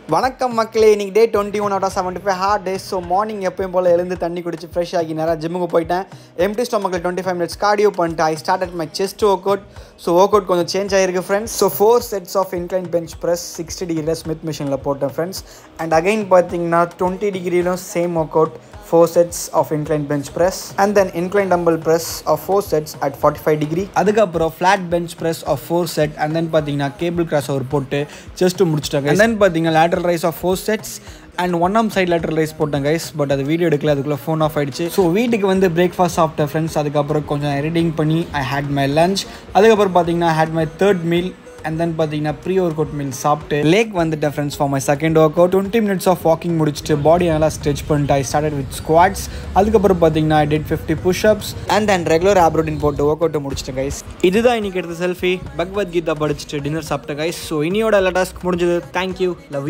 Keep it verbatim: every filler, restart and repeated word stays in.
வணக்கம் மக்களே, இன்னைக்கு day twenty one out of seventy five hard days. So morning எப்பயும் போல் எழுந்து தண்ணி குடிச்சு ஃப்ரெஷ் ஆகி நேராக ஜிம்முக்கு போயிட்டேன். எம்டி ஸ்டொமக்கில் டுவெண்ட்டி ஃபைவ் மினிட்ஸ் கார்டியோ பண்ணிட்டு I start my chest workout. So workout கொஞ்சம் சேஞ்ச் ஆகிருக்கு friends. So four sets of incline bench press sixty டிகிரியில் ஸ்மித் மிஷினில் போட்டேன் ஃப்ரெண்ட்ஸ். அண்ட் அகைன் பார்த்தீங்கன்னா டுவெண்ட்டி டிகிரியிலும் same workout, four sets of inclined bench press and then inclined dumbbell press of four sets at forty-five degree. அதுக்கப்புறம் flat bench press of four set and then பார்த்தீங்கன்னா cable crossover போட்டு chest முடிச்சிட்டாங்க. and then பார்த்தீங்கன்னா lateral raise of four sets and one arm side lateral raise போட்டேன் guys. But அது video எடுக்கல, அதுக்குள்ளே phone off ஆகிடுச்சு. ஸோ வீட்டுக்கு வந்து பிரேக்ஃபாஸ்ட் சாப்பிட்டேன் ஃப்ரெண்ட்ஸ். அதுக்கப்புறம் கொஞ்சம் எடிட்டிங் பண்ணி ஐ ஹேட் மை லஞ்ச். அதுக்கப்புறம் பார்த்தீங்கன்னா had my third meal and then பார்த்தீங்கன்னா ப்ரீ ஒர்க் அவுட் மீல் சாப்பிட்டு லேக் வந்துட்டேன் friends for my second workout. Twenty minutes of walking முடிச்சுட்டு பாடி நல்லா ஸ்ட்ரெச் பண்ணிட்டு ஐ ஸ்டார்டட் வித் ஸ்குவாட்ஸ். அதுக்கப்புறம் பார்த்தீங்கன்னா I did fifty pushups and then regular of routine போட்டு ஒர்க் அவுட்டை முடிச்சிட்டேன் கைஸ். இதுதான் இன்னைக்கு எடுத்த செல்ஃபி. பகவத்கீதா படிச்சுட்டு டின்னர் சாப்பிட்டேன் கைஸ். ஸோ இனியோட எல்லா டாஸ்க் முடிஞ்சது. Thank you, love you.